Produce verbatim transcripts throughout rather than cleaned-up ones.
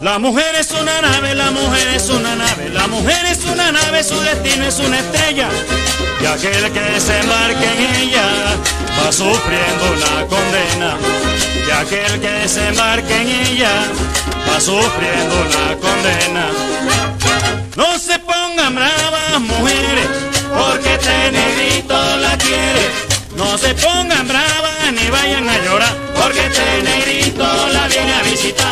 La mujer es una nave, la mujer es una nave, la mujer es una nave, su destino es una estrella. Y aquel que se embarque en ella va sufriendo una condena. Y aquel que se embarque en ella va sufriendo una condena. No se pongan bravas, mujeres, porque este negrito la quiere. No se pongan bravas ni vayan a llorar, porque este negrito la viene a visitar.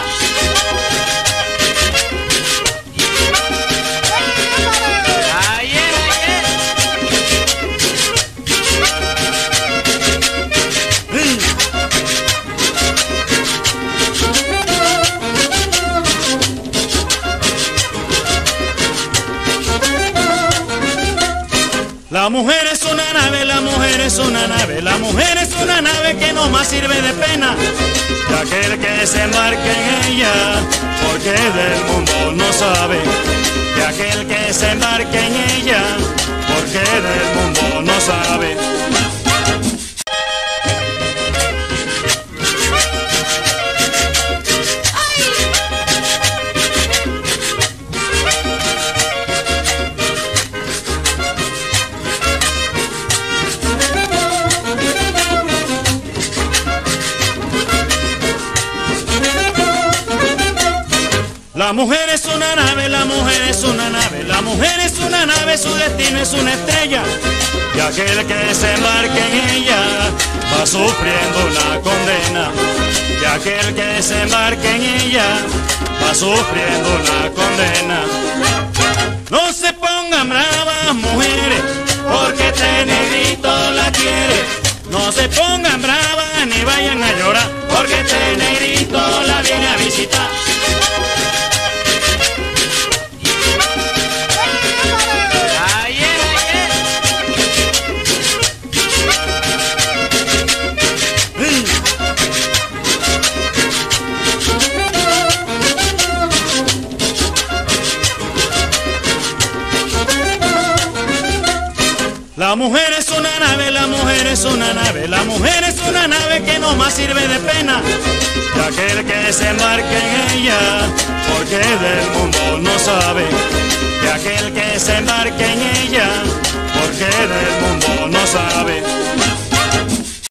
La mujer es una nave, la mujer es una nave, la mujer es una nave que no más sirve de pena. Y aquel que se embarque en ella, porque del mundo no sabe. Y aquel que se embarque en ella, porque del mundo no sabe. La mujer es una nave, la mujer es una nave, la mujer es una nave, su destino es una estrella. Y aquel que se embarque en ella va sufriendo una condena. Y aquel que se embarque en ella va sufriendo una condena. No se pongan bravas, mujeres, porque este negrito la quiere. No se pongan bravas ni vayan a llorar, porque este negrito la viene a visitar. La mujer es una nave, la mujer es una nave, la mujer es una nave que no más sirve de pena. Y aquel que se embarque en ella, porque del mundo no sabe. Y aquel que se embarque en ella, porque del mundo no sabe.